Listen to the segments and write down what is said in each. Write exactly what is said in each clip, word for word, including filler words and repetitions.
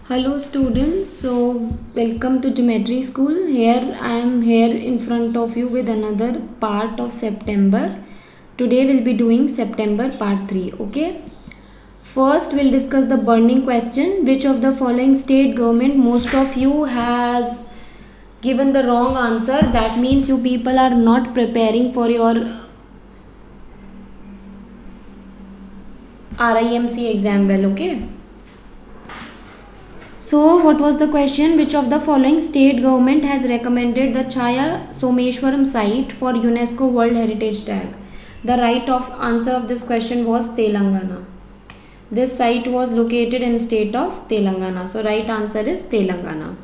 Hello students, so welcome to Geometry School. Here I am here in front of you with another part of September. Today we'll be doing September part three, okay? First we'll discuss the burning question. Which of the following state government most of you has given the wrong answer? That means you people are not preparing for your R I M C exam well, okay? So what was the question? Which of the following state government has recommended the Chaya Someshwaram site for UNESCO World Heritage Tag? The right of answer of this question was Telangana. This site was located in state of Telangana. So right answer is Telangana.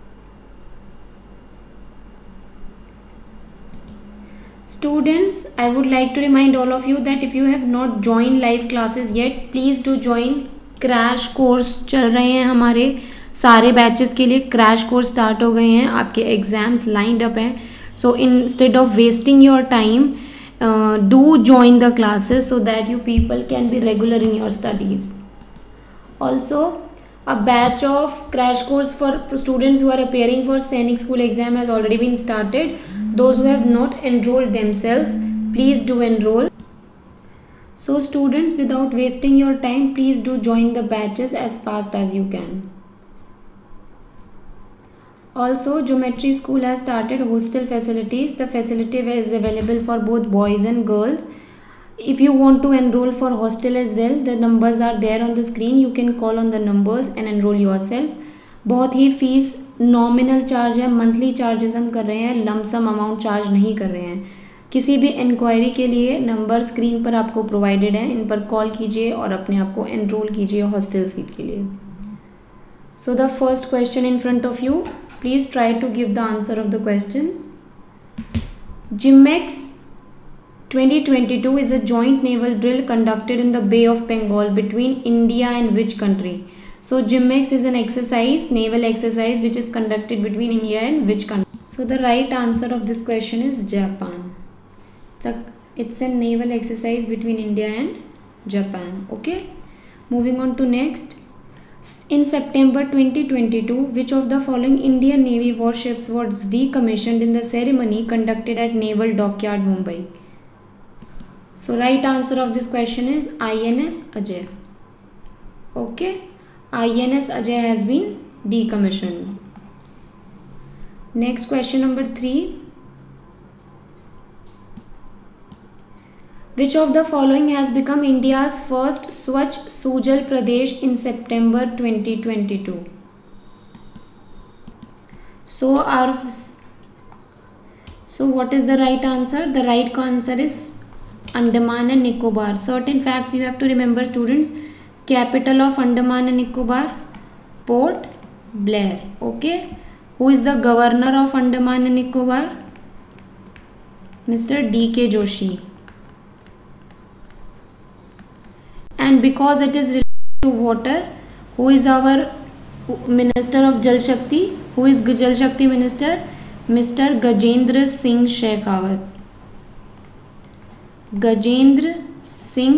Students, I would like to remind all of you that if you have not joined live classes yet, please do join. Crash course चल रहे हैं हमारे सारे batches के लिए. Crash course start हो गए हैं, आपके एग्जाम्स लाइंड अप हैं. So instead of wasting your time, do join the classes so that you people can be regular in your studies. Also, a batch of crash course for students who are appearing for Sainik School exam has already been started. Those who have not enrolled themselves, please do enroll. So students, without wasting your time, please do join the batches as fast as you can. Also, Geometry School has started hostel facilities. The facility is available for both boys and girls. If you want to enroll for hostel as well, the numbers are there on the screen. You can call on the numbers and enroll yourself. बहुत ही fees nominal charge है, monthly charges हम कर रहे हैं, lump sum amount charge नहीं कर रहे हैं. किसी भी इंक्वायरी के लिए नंबर स्क्रीन पर आपको प्रोवाइडेड है, इन पर कॉल कीजिए और अपने आप को एनरोल कीजिए हॉस्टल सीट के लिए. So the first question in front of you, please try to give the answer of the questions. जिमेक्स twenty twenty-two is a joint naval drill conducted in the Bay of Bengal between India and which country? So GIMMEX is an exercise, naval exercise, which is conducted between India and which country? So the right answer of this question is Japan. It's a naval exercise between India and Japan. Okay, moving on to next. In September twenty twenty-two, which of the following Indian Navy warships was decommissioned in the ceremony conducted at Naval Dockyard, Mumbai? So right answer of this question is I N S Ajay. Okay, I N S Ajay has been decommissioned. Next question number three. Which of the following has become India's first Swachh Sujal Pradesh in September twenty twenty-two? So our so what is the right answer? The right answer is Andaman and Nicobar. Certain facts you have to remember, students. Capital of Andaman and Nicobar, Port Blair. Okay. Who is the governor of Andaman and Nicobar? Mister D K Joshi. And because it is related to water, who is our Minister of Jal Shakti? Who is Jal Shakti Minister? Mister Gajendra Singh Shekhawat. Gajendra Singh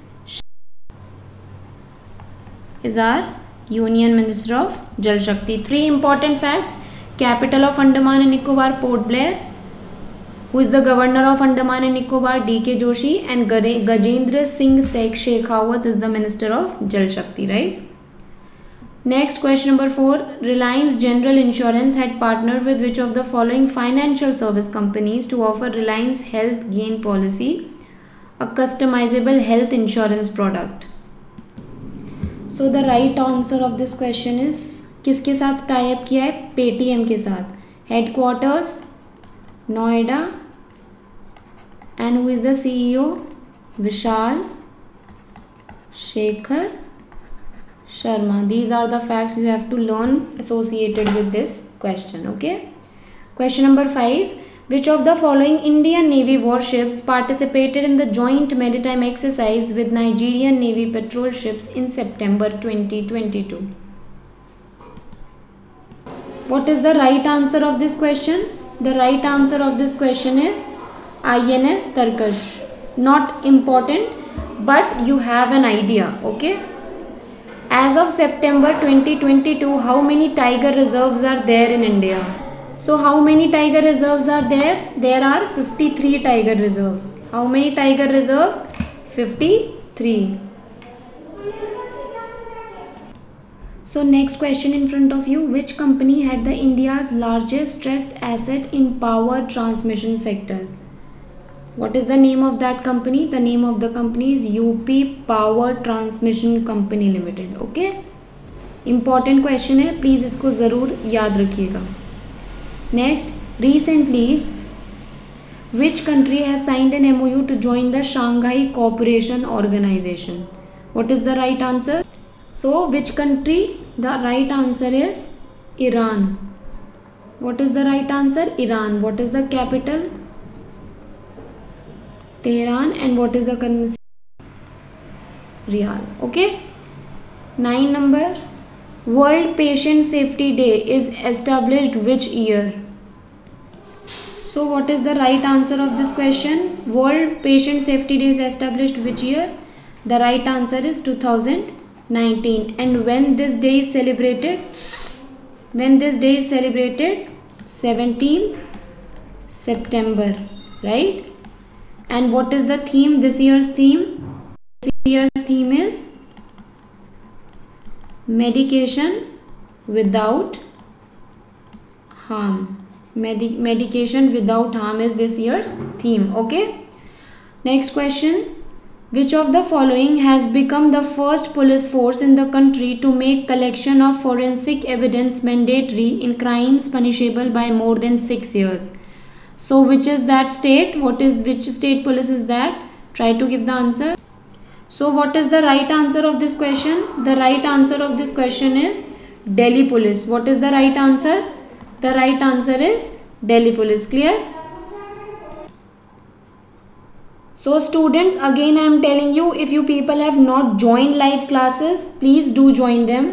is our Union Minister of Jal Shakti. Three important facts. Capital of Andaman and Nicobar, Port Blair. Who is the governor of Andaman and Nicobar? D K Joshi. And Gajendra Singh Shekhawat is the Minister of Jal Shakti, right? Next, question number four. Reliance General Insurance had partnered with which of the following financial service companies to offer Reliance Health Gain Policy, a customizable health insurance product? So the right answer of this question is, किसके साथ tie up किया है? Paytm के साथ. Headquarters Noida. And who is the C E O? Vishal Shekhar Sharma. These are the facts you have to learn associated with this question. Okay. Question number five. Which of the following Indian Navy warships participated in the joint maritime exercise with Nigerian Navy patrol ships in September twenty twenty-two? What is the right answer of this question? The right answer of this question is I N S Tarkash. Not important, but you have an idea. Okay. As of September twenty twenty-two, how many tiger reserves are there in India? So how many tiger reserves are there? There are fifty-three tiger reserves. How many tiger reserves? fifty-three. So next question in front of you, which company had the India's largest stressed asset in power transmission sector? What is the name of that company? The name of the company is U P Power Transmission Company Limited. Okay, important question है, please इसको जरूर याद रखिएगा. Next, recently which country has signed an M O U to join the Shanghai Cooperation Organization? What is the right answer? So which country? The right answer is Iran. What is the right answer? Iran. What is the capital? Tehran. And what is the currency? Riyal. Okay. Nine number. World Patient Safety Day is established which year? So what is the right answer of this question? World Patient Safety Day is established which year? The right answer is two thousand nineteen. And when this day is celebrated? When this day is celebrated? seventeenth September, right? And what is the theme? This year's theme? This year's theme is medication without harm. Medi medication without harm is this year's theme. Okay. Next question. Which of the following has become the first police force in the country to make collection of forensic evidence mandatory in crimes punishable by more than six years? So which is that state? What is which state police is that? Try to give the answer. So what is the right answer of this question? The right answer of this question is Delhi police. What is the right answer? The right answer is Delhi police. Clear? So students, again I am telling you, if you people have not joined live classes, please do join them.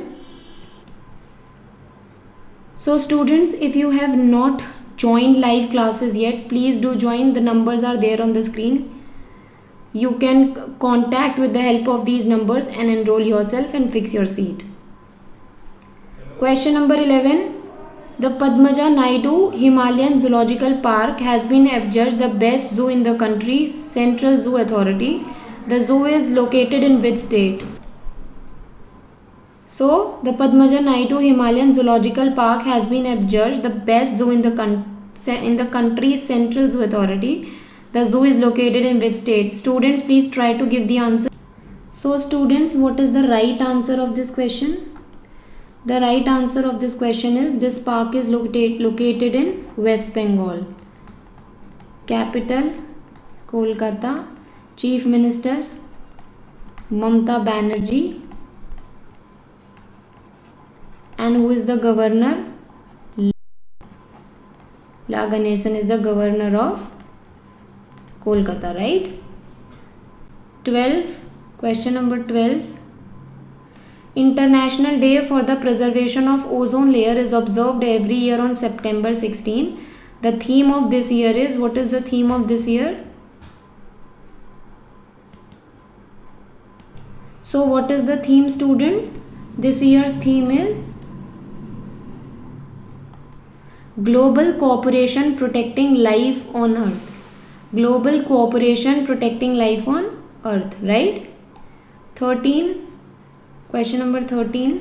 So students, if you have not joined live classes yet, please do join. The numbers are there on the screen. You can contact with the help of these numbers and enroll yourself and fix your seat. Question number eleven. The Padmaja Naidu Himalayan Zoological Park has been adjudged the best zoo in the country, Central Zoo Authority. The zoo is located in which state? So, the Padmaja Naidu Himalayan Zoological Park has been adjudged the best zoo in the, in the country, Central Zoo Authority. The zoo is located in which state? Students, please try to give the answer. So, students, what is the right answer of this question? The right answer of this question is this park is located located in West Bengal. Capital Kolkata. Chief Minister Mamata Banerjee. And who is the governor? La Ganesan is the governor of Kolkata, right? twelve. Question number twelve. International Day for the Preservation of Ozone Layer is observed every year on September sixteenth. The theme of this year is, what is the theme of this year? So what is the theme, students? This year's theme is Global Cooperation Protecting Life on Earth. Global Cooperation Protecting Life on Earth, right? thirteen. Question number thirteen.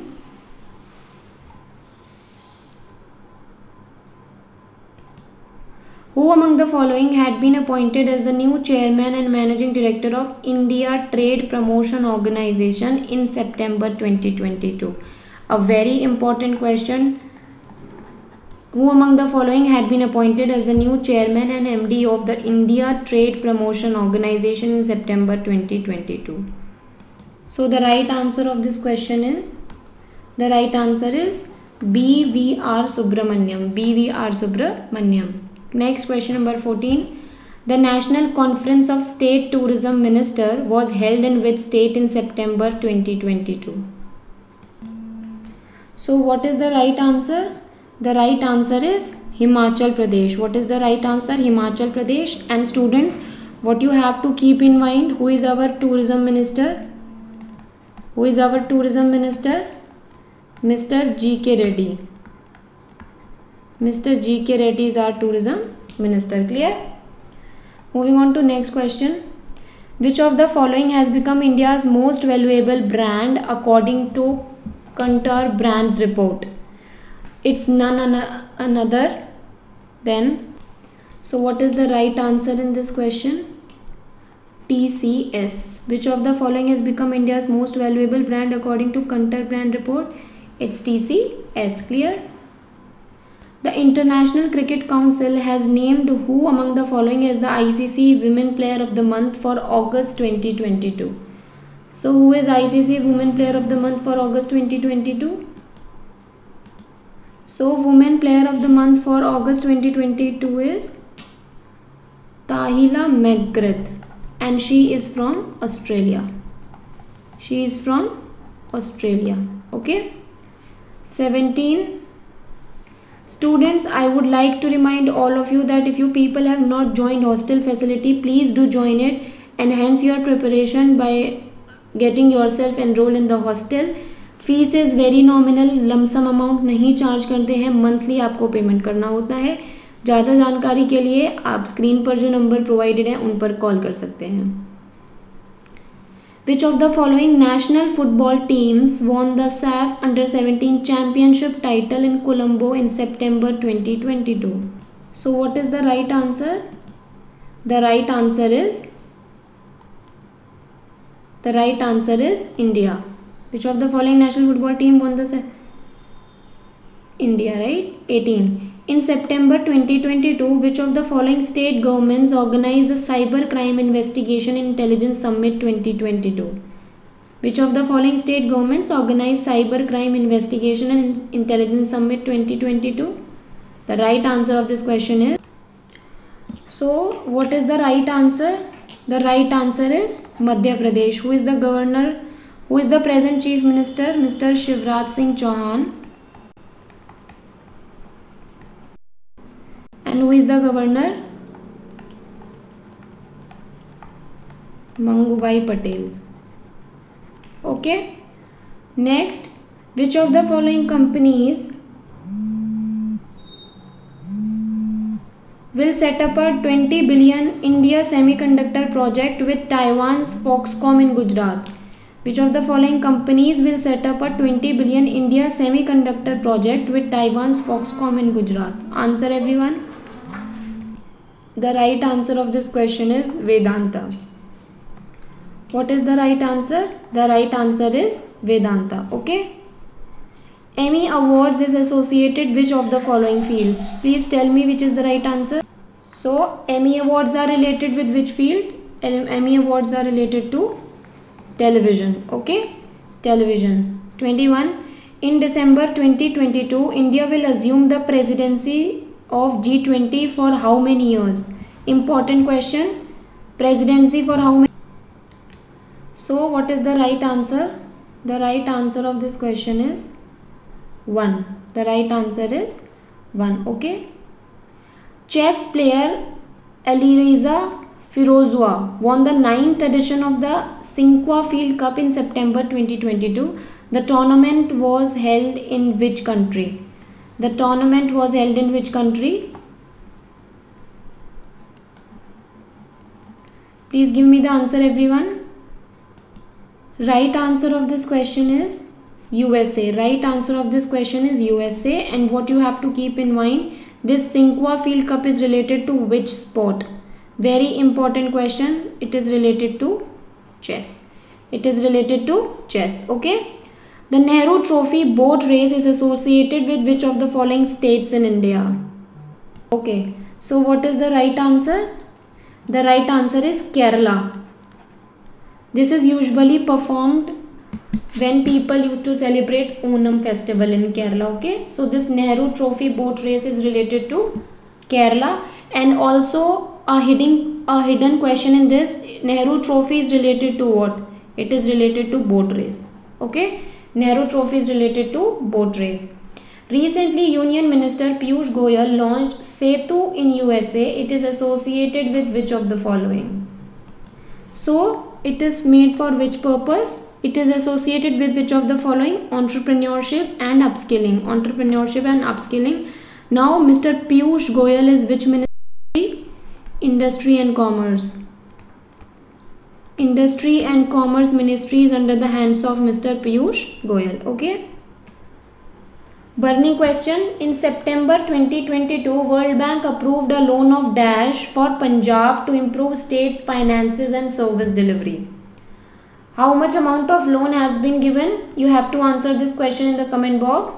Who among the following had been appointed as the new chairman and managing director of India Trade Promotion Organization in September twenty twenty-two? A very important question. Who among the following had been appointed as the new chairman and M D of the India Trade Promotion Organization in September twenty twenty-two? So the right answer of this question is, the right answer is B V R Subramaniam. B V R Subramaniam. Next, question number fourteen. The National Conference of State Tourism Minister was held in which state in September twenty twenty-two? So what is the right answer? The right answer is Himachal Pradesh. What is the right answer? Himachal Pradesh. And students, what you have to keep in mind, who is our tourism minister? Who is our tourism minister? Mister G K Reddy. Mister G K Reddy is our tourism minister. Clear? Moving on to next question. Which of the following has become India's most valuable brand according to Kantar Brands report? It's none an- another than. So what is the right answer in this question? T C S. Which of the following has become India's most valuable brand according to Kantar Brand report? It's T C S. Clear? The International Cricket Council has named who among the following as the I C C Women Player of the Month for August twenty twenty-two? So who is I C C Women Player of the Month for August twenty twenty-two? So Women Player of the Month for August twenty twenty-two is Tahila McGrath, and she is from Australia. She is from Australia. Okay. seventeen. Students, I would like to remind all of you that if you people have not joined hostel facility, please do join it. Enhance your preparation by getting yourself enrolled in the hostel. Fees is very nominal, lump sum amount नहीं charge करते हैं, monthly आपको payment करना होता है. ज़्यादा जानकारी के लिए आप स्क्रीन पर जो नंबर प्रोवाइडेड है उन पर कॉल कर सकते हैं. Which of the following national football teams won the S A F Under seventeen Championship title in Colombo in September twenty twenty-two? So what is the right answer? The right answer is the right answer is India. Which of the following national football team won the S A F? India, right? eighteen. In September twenty twenty-two, which of the following state governments organized the Cyber Crime Investigation and Intelligence Summit twenty twenty-two? Which of the following state governments organized Cyber Crime Investigation and Intelligence Summit twenty twenty-two? The right answer of this question is. So, what is the right answer? The right answer is Madhya Pradesh. Who is the governor? Who is the present chief minister? Mister Shivraj Singh Chauhan. And who is the governor? Mangubai Patel. Okay. Next, which of the following companies will set up a twenty billion India semiconductor project with Taiwan's Foxconn in Gujarat? Which of the following companies will set up a twenty billion India semiconductor project with Taiwan's Foxconn in Gujarat? Answer everyone. The right answer of this question is Vedanta. What is the right answer? The right answer is Vedanta. Okay. Emmy Awards is associated which of the following field? Please tell me which is the right answer. So Emmy Awards are related with which field? Emmy Awards are related to television. Okay. Television. twenty-one. In December twenty twenty-two, India will assume the presidency of G twenty for how many years? Important question. Presidency for how many? So what is the right answer? The right answer of this question is one. The right answer is one. Okay. Chess player Alireza Firozua won the ninth edition of the Sinqua Field Cup in September twenty twenty-two. The tournament was held in which country? The tournament was held in which country? Please give me the answer everyone. Right answer of this question is U S A. Right answer of this question is U S A. And what you have to keep in mind, this Sinqua Field Cup is related to which sport? Very important question. It is related to chess. It is related to chess. Okay. The Nehru Trophy boat race is associated with which of the following states in India? Okay. So what is the right answer? The right answer is Kerala. This is usually performed when people used to celebrate Onam festival in Kerala. Okay. So this Nehru Trophy boat race is related to Kerala. And also a hidden, a hidden question in this, Nehru Trophy is related to what? It is related to boat race. Okay. Nehru Trophy is related to boat race. Recently, Union Minister Piyush Goyal launched Setu in U S A. It is associated with which of the following? So, it is made for which purpose? It is associated with which of the following? Entrepreneurship and upskilling. Entrepreneurship and upskilling. Now Mister Piyush Goyal is which ministry? Industry and Commerce. Industry and Commerce Ministry is under the hands of Mister Piyush Goyal. Okay. Burning question. In September twenty twenty-two, World Bank approved a loan of dash for Punjab to improve state's finances and service delivery. How much amount of loan has been given? You have to answer this question in the comment box.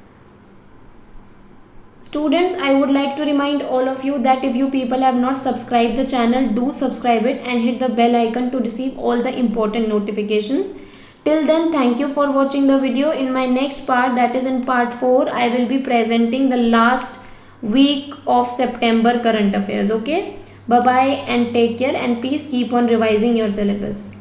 Students, I would like to remind all of you that if you people have not subscribed the channel, do subscribe it and hit the bell icon to receive all the important notifications. Till then, thank you for watching the video. In my next part, that is in part four, I will be presenting the last week of September current affairs. Okay, bye bye and take care, and please keep on revising your syllabus.